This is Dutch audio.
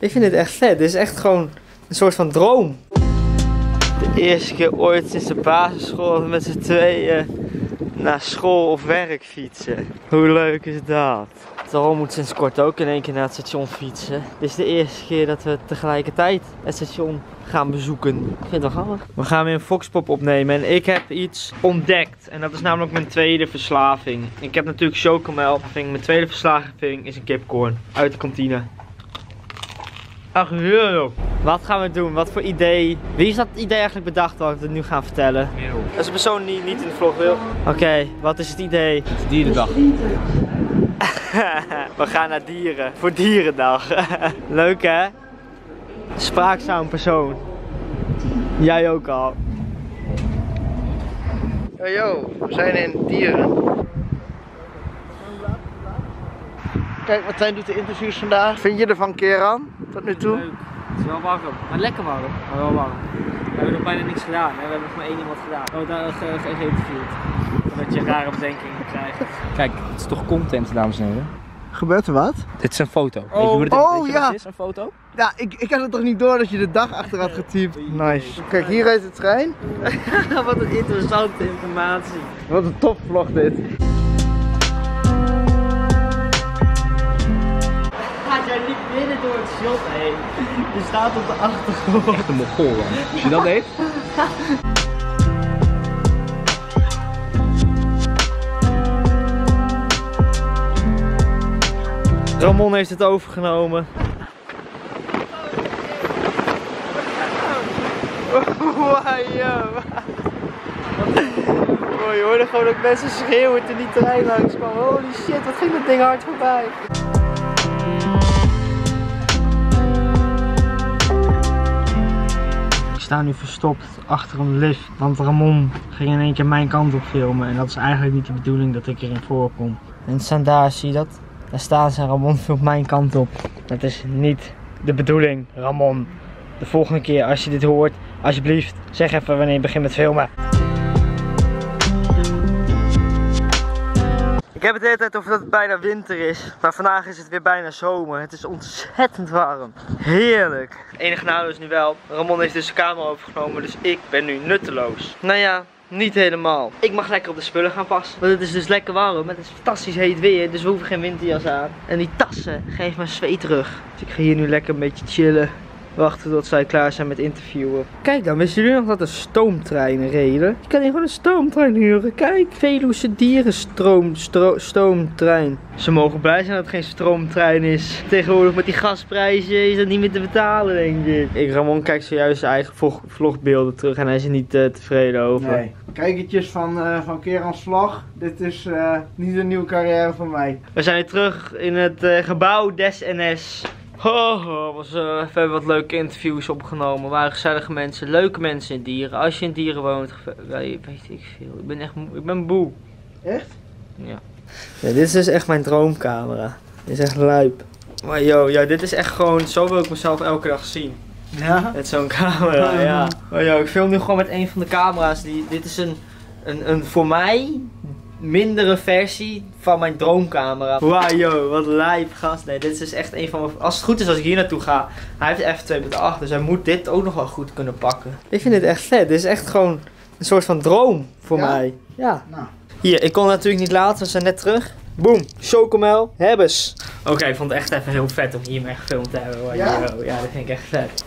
Ik vind dit echt vet. Dit is echt gewoon een soort van droom. De eerste keer ooit sinds de basisschool dat we met z'n tweeën naar school of werk fietsen. Hoe leuk is dat? Daarom moet sinds kort ook in één keer naar het station fietsen. Dit is de eerste keer dat we tegelijkertijd het station gaan bezoeken. Ik vind het wel grappig. We gaan weer een Foxpop opnemen en ik heb iets ontdekt. En dat is namelijk mijn tweede verslaving. Ik heb natuurlijk chocomel. Mijn tweede verslaving is een kipcorn uit de kantine. Ach, heerlijk. Wat gaan we doen? Wat voor idee? Wie is dat idee eigenlijk bedacht wat we nu gaan vertellen? Merel. Dat is een persoon die niet in de vlog wil. Oké, wat is het idee? Het is dierendag. We gaan naar dieren. Voor dierendag. Leuk hè? Spraakzaam persoon. Jij ook al. Yo, we zijn in Dieren. Kijk, Martijn doet de interviews vandaag. Vind je ervan, Keran, tot nu toe? Leuk. Het is wel warm. Maar lekker warm. Maar wel warm. We hebben nog bijna niks gedaan. Hè? We hebben nog maar één iemand gedaan. Oh, daar geïnterviewd. Dat je rare bedenkingen krijgt. Kijk, het is toch content, dames en heren? Gebeurt er wat? Dit is een foto. Oh, weet je wat ja. het is, een foto? Ja, ik had het toch niet door dat je de dag achter had getypt. Nice. Kijk, hier rijdt de trein. Wat een interessante informatie. Wat een topvlog dit. Gaat jij niet binnen door het shot heen? Je staat op de achtergrond. Echt een Mongool man. Als je dat deed? Ramon heeft het overgenomen. Wow. Oh, je hoorde gewoon ook mensen schreeuwen toen die trein langs kwam. Holy shit, wat ging dat ding hard voorbij. Ik sta nu verstopt achter een lift, want Ramon ging in één keer mijn kant op filmen. En dat is eigenlijk niet de bedoeling dat ik erin voorkom. En staan daar, zie je dat? Daar staan ze en Ramon filmt mijn kant op. Dat is niet de bedoeling, Ramon. De volgende keer als je dit hoort, alsjeblieft, zeg even wanneer je begint met filmen. Ik heb het de hele tijd over dat het bijna winter is, maar vandaag is het weer bijna zomer. Het is ontzettend warm. Heerlijk. Het enige nadeel is nu wel, Ramon heeft dus de kamer overgenomen, dus ik ben nu nutteloos. Nou ja, niet helemaal. Ik mag lekker op de spullen gaan passen. Want het is dus lekker warm. Het is fantastisch heet weer. Dus we hoeven geen winterjas aan. En die tassen geven me zweet terug. Dus ik ga hier nu lekker een beetje chillen. Wachten tot zij klaar zijn met interviewen. Kijk dan, wisten jullie nog dat er stoomtreinen reden? Je kan hier gewoon een stoomtrein huren. Kijk, Veluwe stoomtrein. Ze mogen blij zijn dat het geen stroomtrein is. Tegenwoordig met die gasprijzen is dat niet meer te betalen, denk ik. Ramon kijkt zojuist zijn eigen vlogbeelden terug en hij is er niet tevreden over. Nee. Kijkertjes van Kerans vlog. Dit is niet een nieuwe carrière van mij. We zijn weer terug in het gebouw des NS. We hebben wat leuke interviews opgenomen. We waren gezellige mensen, leuke mensen in Dieren. Als je in Dieren woont, weet ik veel. Ik ben echt ik ben moe. Echt? Ja. Dit is dus echt mijn droomcamera. Dit is echt luip. Maar dit is echt gewoon, zo wil ik mezelf elke dag zien. Ja? Met zo'n camera, ja. Maar ik film nu gewoon met een van de camera's. Dit is een voor mij mindere versie van mijn droomcamera. Wauw, wat lijp gast. Nee, dit is dus echt een van mijn... Als het goed is als ik hier naartoe ga. Hij heeft f2.8, dus hij moet dit ook nog wel goed kunnen pakken. Ik vind dit echt vet. Dit is echt gewoon een soort van droom voor mij. Ja. Nou. Hier, ik kon het natuurlijk niet laten, we zijn net terug. Boom, chocomel, hebbes. Oké, ik vond het echt even heel vet om hier mee gefilmd te hebben. Ja? Ja, dat vind ik echt vet.